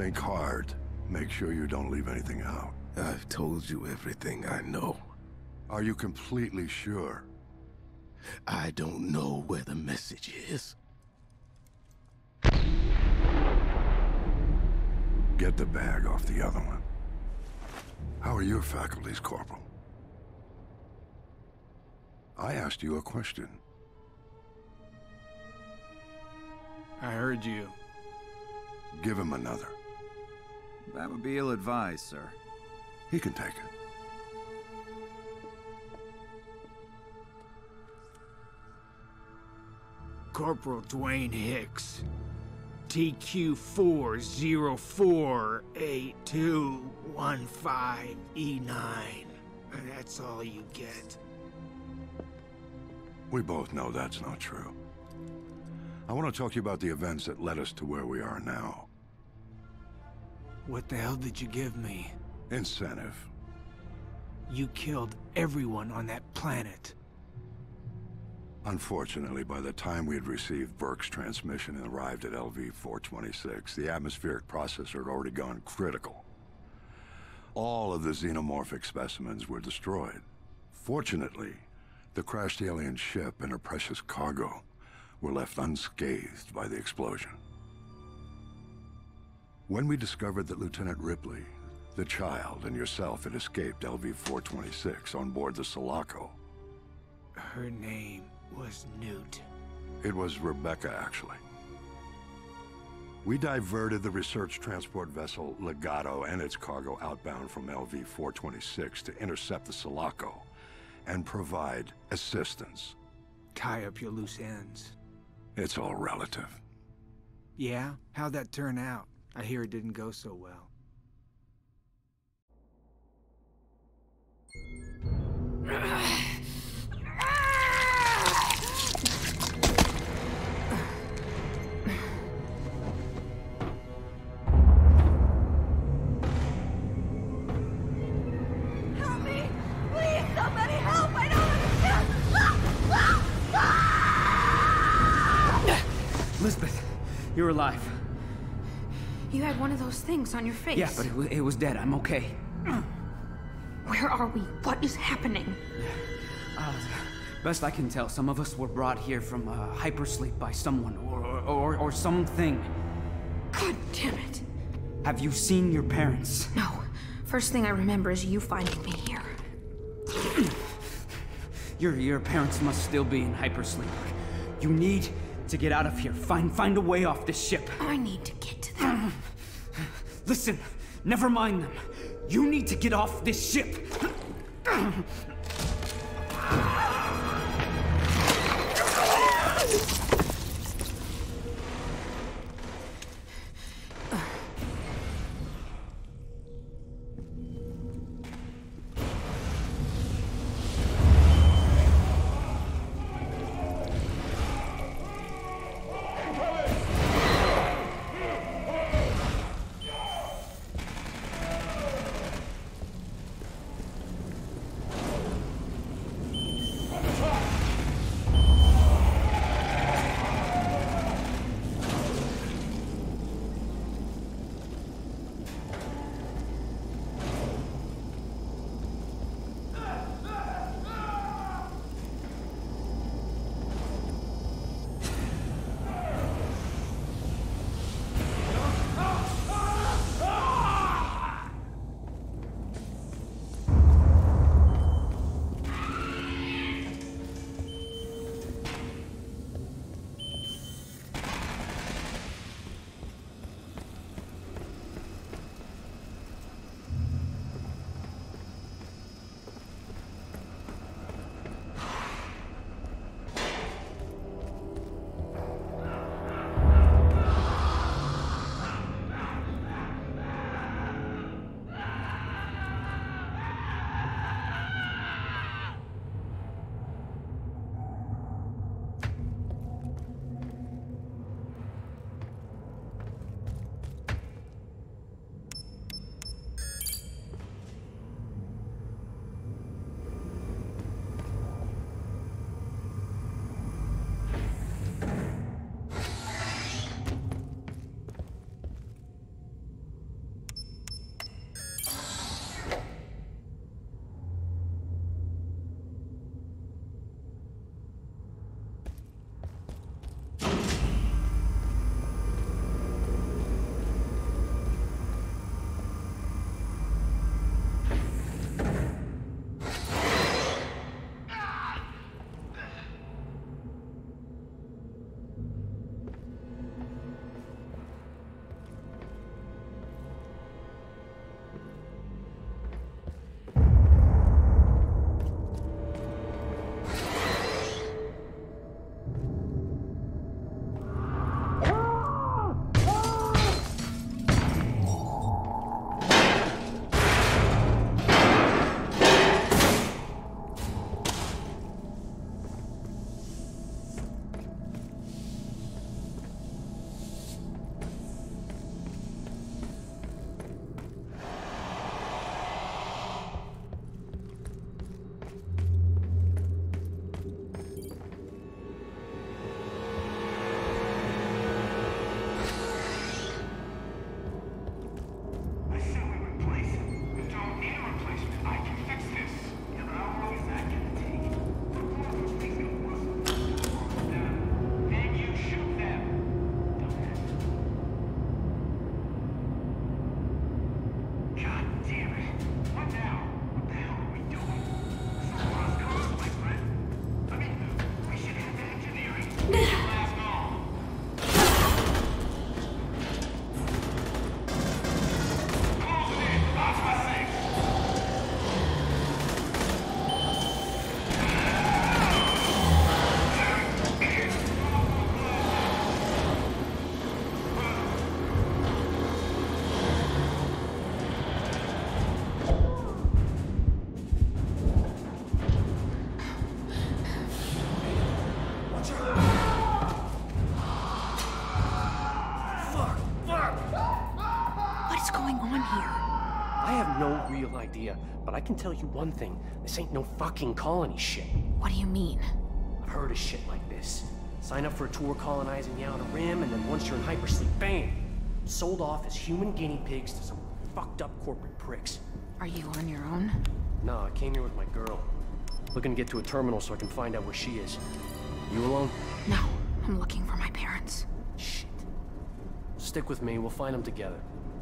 Think hard. Make sure you don't leave anything out. I've told you everything I know. Are you completely sure? I don't know where the message is. Get the bag off the other one. How are your faculties, Corporal? I asked you a question. I heard you. Give him another. That would be ill-advised, sir. He can take it. Corporal Dwayne Hicks. TQ4048215E9. That's all you get. We both know that's not true. I want to talk to you about the events that led us to where we are now. What the hell did you give me? Incentive. You killed everyone on that planet. Unfortunately, by the time we had received Burke's transmission and arrived at LV-426, the atmospheric processor had already gone critical. All of the xenomorphic specimens were destroyed. Fortunately, the crashed alien ship and her precious cargo were left unscathed by the explosion. When we discovered that Lieutenant Ripley, the child, and yourself had escaped LV-426 on board the Sulaco. Her name was Newt. It was Rebecca, actually. We diverted the research transport vessel Legato and its cargo outbound from LV-426 to intercept the Sulaco and provide assistance. Tie up your loose ends. It's all relative. Yeah? How'd that turn out? I hear it didn't go so well. Help me! Please, somebody help! I don't understand! Elizabeth, you're alive. You had one of those things on your face. Yeah, but it was dead. I'm okay. Where are we? What is happening? Best I can tell, some of us were brought here from hypersleep by someone or something. God damn it. Have you seen your parents? No. First thing I remember is you finding me here. Your parents must still be in hypersleep. You need to get out of here. Find a way off this ship. I need to get to them. Listen, never mind them. You need to get off this ship. What is going on here? I have no real idea, but I can tell you one thing. This ain't no fucking colony shit. What do you mean? I've heard of shit like this. Sign up for a tour colonizing the Outer Rim, and then once you're in hypersleep, bam! Sold off as human guinea pigs to some fucked up corporate pricks. Are you on your own? No, I came here with my girl. Looking to get to a terminal so I can find out where she is. You alone? No, I'm looking for my parents. Shit. Stick with me, we'll find them together.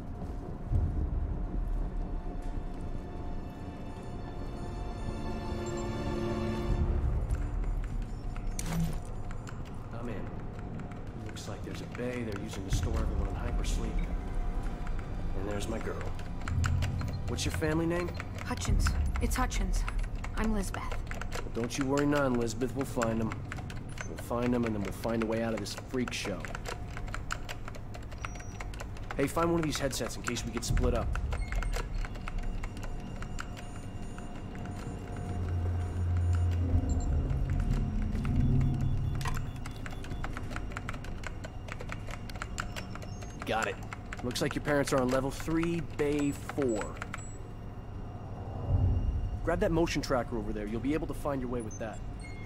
I'm in. Looks like there's a bay they're using to store everyone in hypersleep. And there's my girl. What's your family name? Hutchins. It's Hutchins. I'm Lisbeth. Well, don't you worry none, Elizabeth. We'll find them. We'll find them, and then we'll find a way out of this freak show. Hey, find one of these headsets in case we get split up. Got it. Looks like your parents are on level 3, bay 4. Grab that motion tracker over there. You'll be able to find your way with that.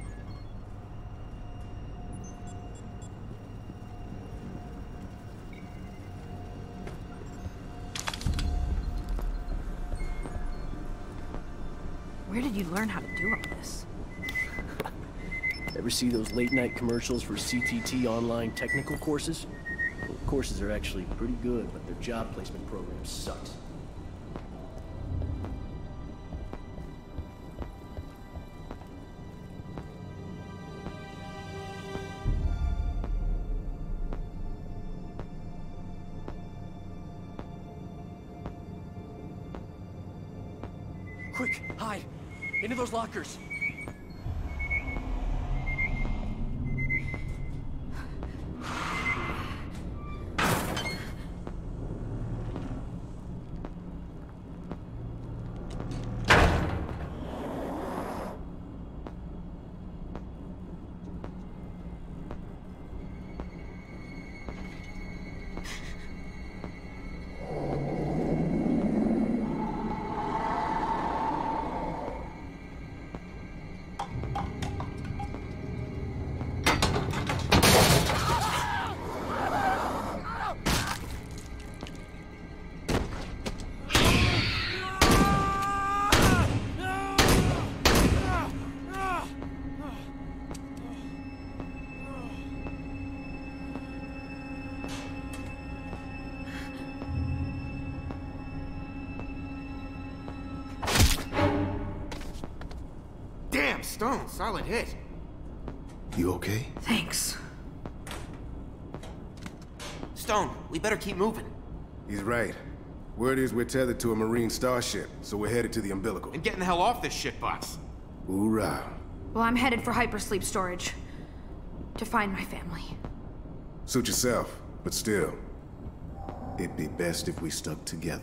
Where did you learn how to do all this? Ever see those late-night commercials for CTT online technical courses? Well, the courses are actually pretty good, but their job placement program sucks. Quick, hide! Into those lockers! Stone, solid hit. You okay? Thanks. Stone, we better keep moving. He's right. Word is we're tethered to a Marine starship, so we're headed to the umbilical. And getting the hell off this shitbox. Hoorah. Well, I'm headed for hypersleep storage. To find my family. Suit yourself, but still. It'd be best if we stuck together.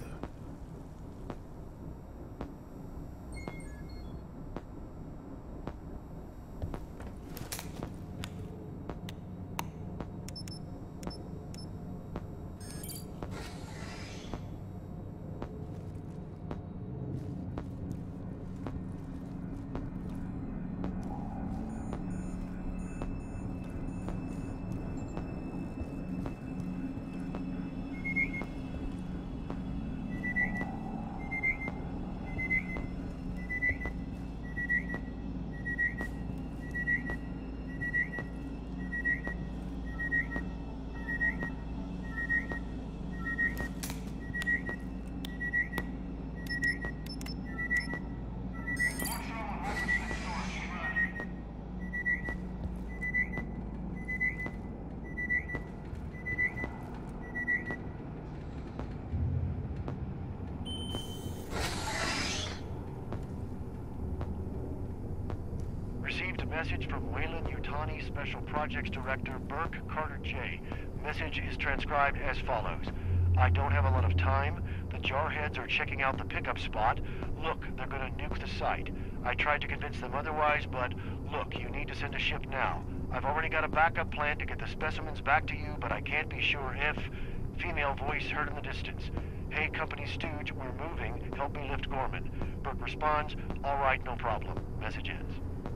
Received a message from Wayland Yutani, Special Projects Director Burke Carter J. Message is transcribed as follows. I don't have a lot of time. The jarheads are checking out the pickup spot. Look, they're gonna nuke the site. I tried to convince them otherwise, but look, you need to send a ship now. I've already got a backup plan to get the specimens back to you, but I can't be sure if... Female voice heard in the distance. Hey, company stooge, we're moving. Help me lift Gorman. Burke responds, all right, no problem. Message ends.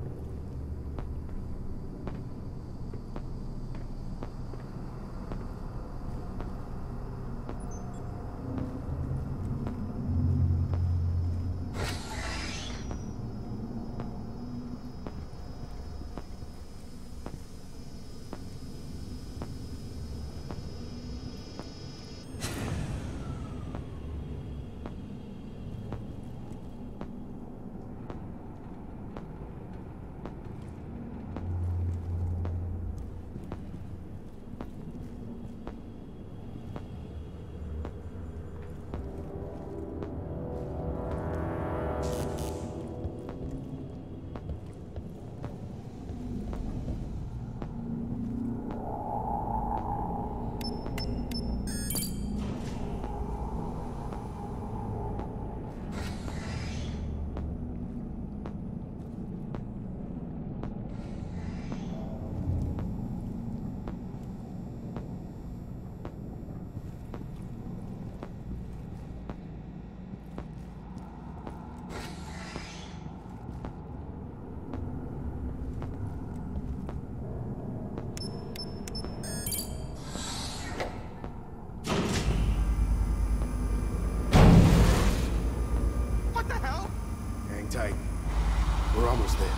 Tight. We're almost there.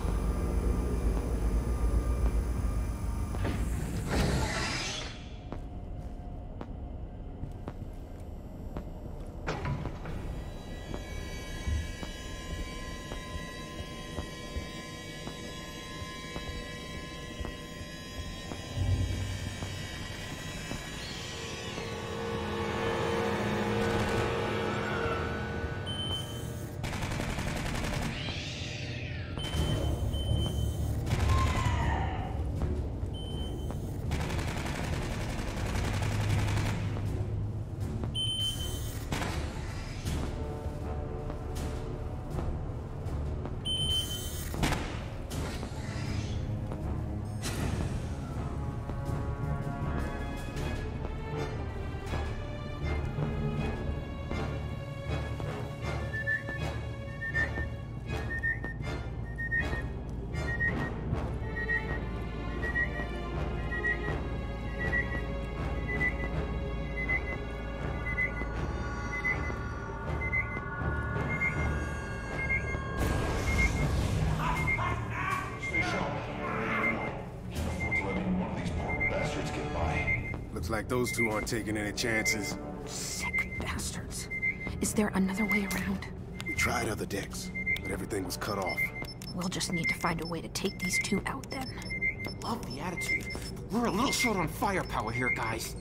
Looks like those two aren't taking any chances. Sick bastards. Is there another way around? We tried other decks, but everything was cut off. We'll just need to find a way to take these two out then. Love the attitude. We're a little short on firepower here, guys.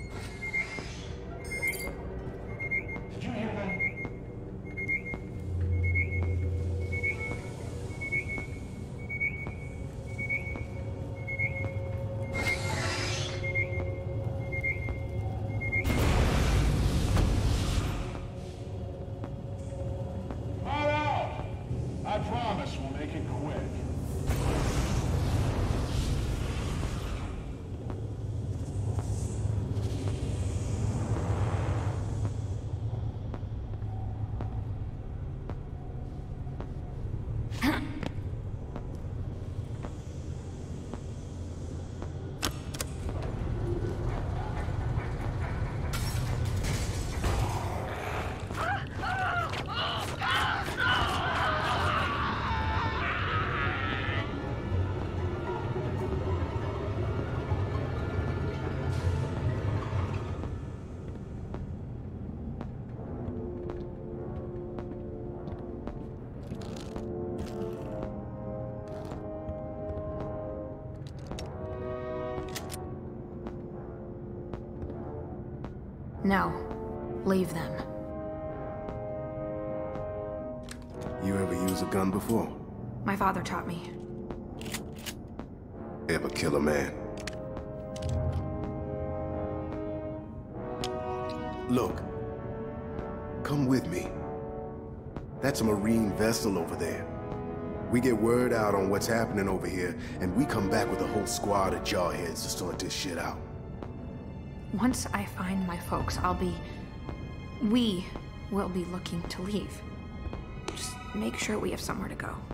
Did you hear that? I promise we'll make it quick. No. Leave them. You ever use a gun before? My father taught me. Ever kill a man? Look. Come with me. That's a Marine vessel over there. We get word out on what's happening over here, and we come back with a whole squad of jarheads to sort this shit out. Once I find my folks, we will be looking to leave. Just make sure we have somewhere to go.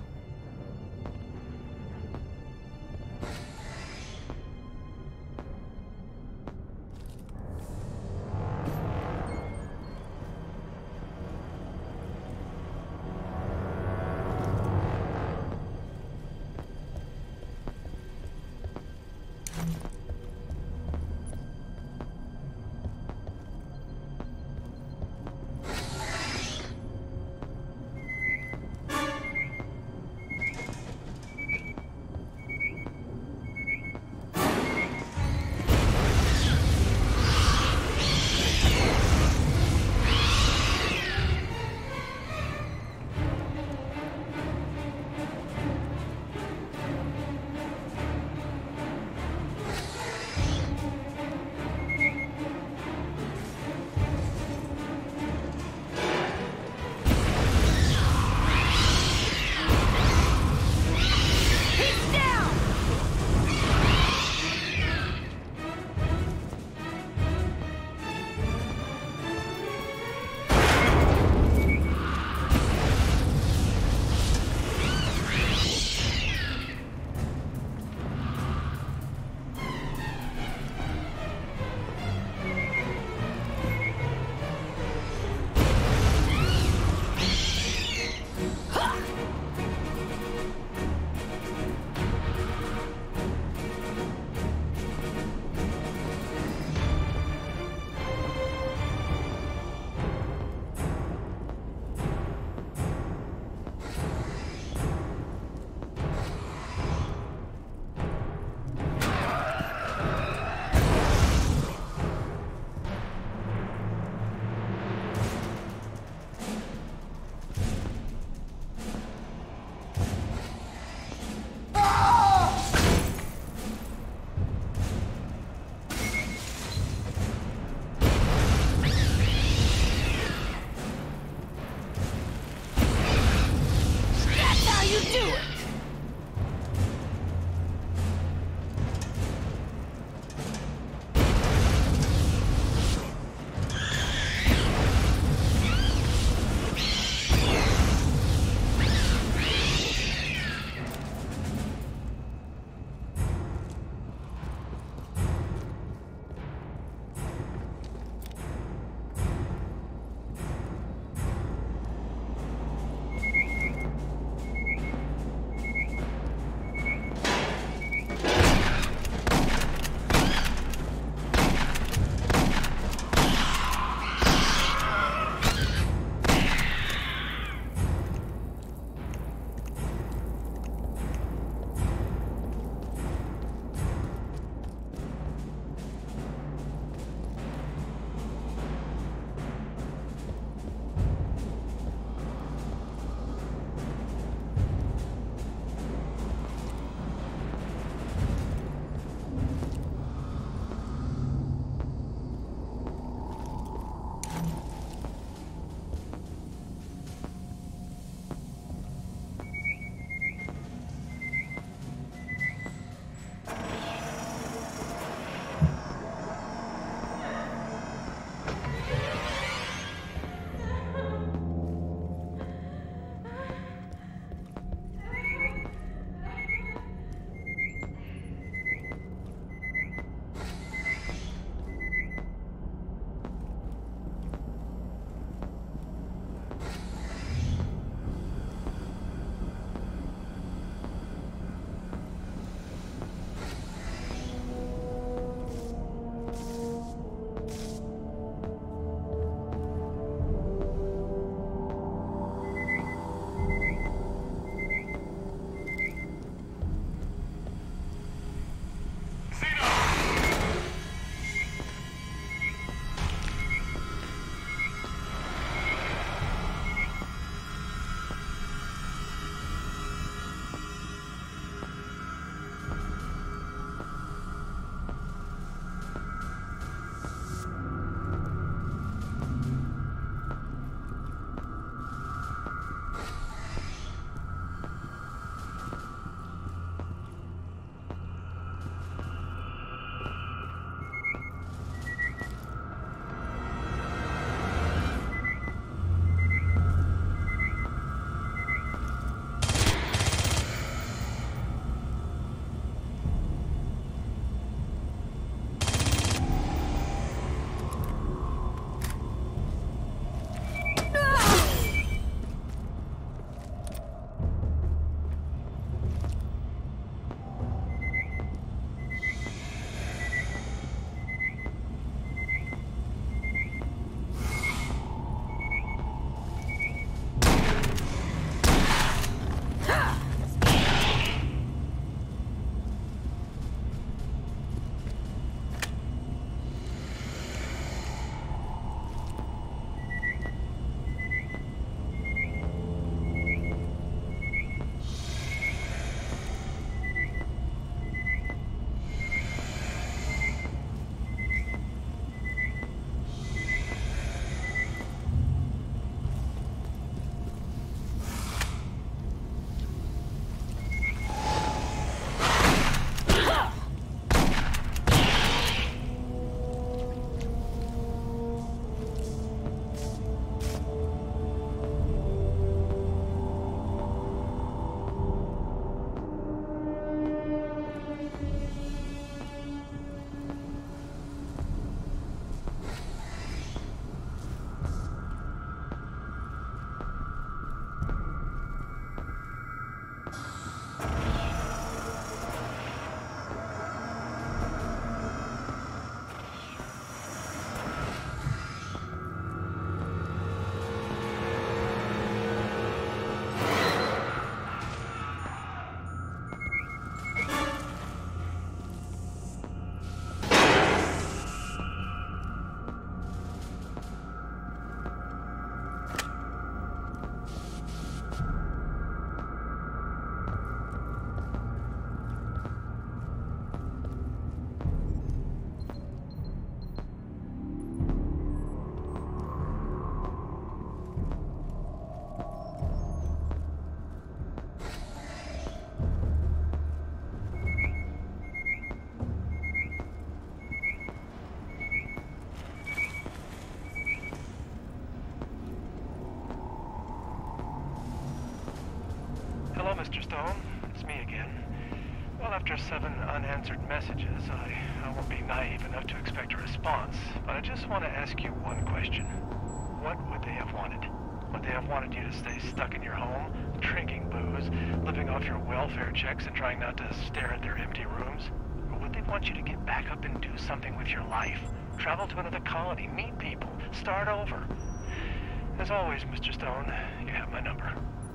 Mr. Stone. It's me again. Well, after 7 unanswered messages, I won't be naive enough to expect a response, but I just want to ask you one question. What would they have wanted? Would they have wanted you to stay stuck in your home, drinking booze, living off your welfare checks and trying not to stare at their empty rooms? Or would they want you to get back up and do something with your life? Travel to another colony, meet people, start over? As always, Mr. Stone, you have my number.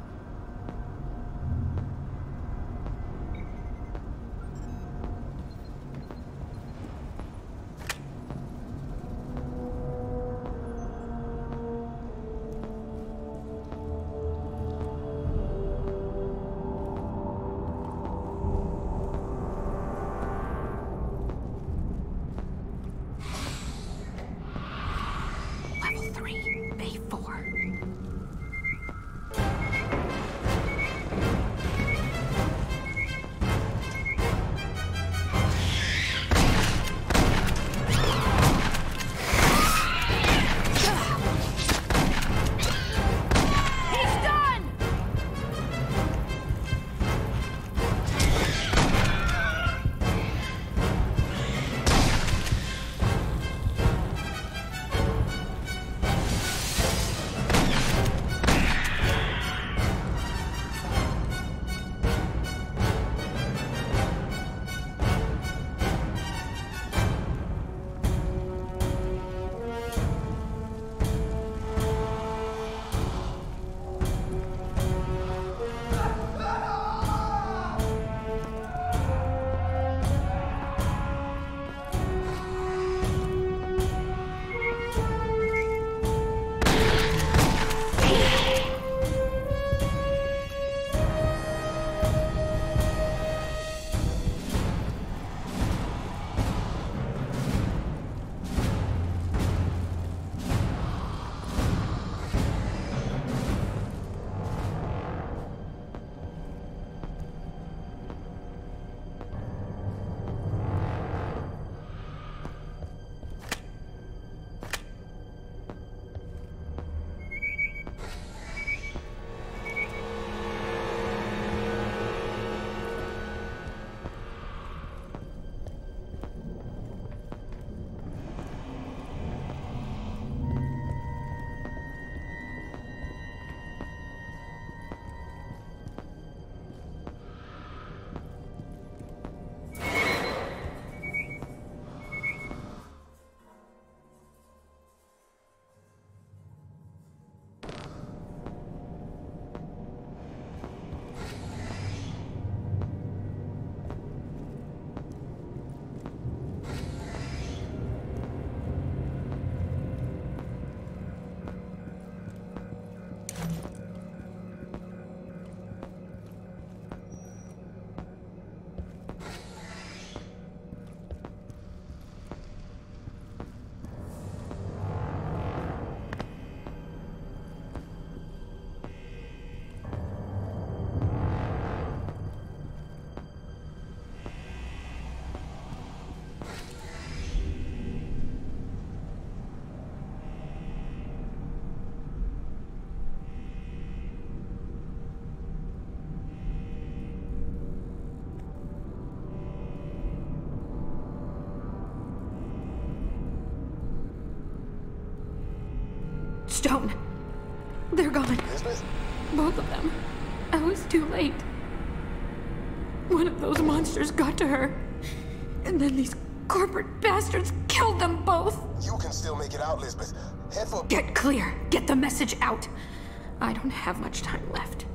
Stone. They're gone. Elizabeth? Both of them. I was too late. One of those monsters got to her. And then these corporate bastards killed them both. You can still make it out, Elizabeth. Head for... Get clear. Get the message out. I don't have much time left.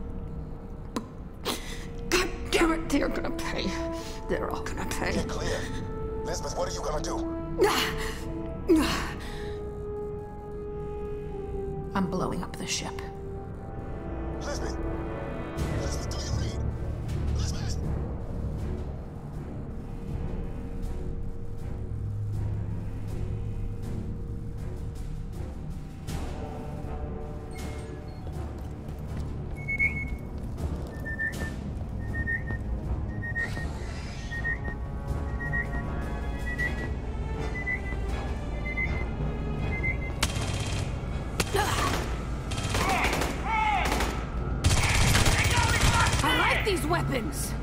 God damn it, they're gonna pay. They're all gonna pay. Get clear. Elizabeth, what are you gonna do? I'm blowing up the ship. Elizabeth! Elizabeth, do you read? Elizabeth! these weapons!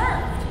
deserved.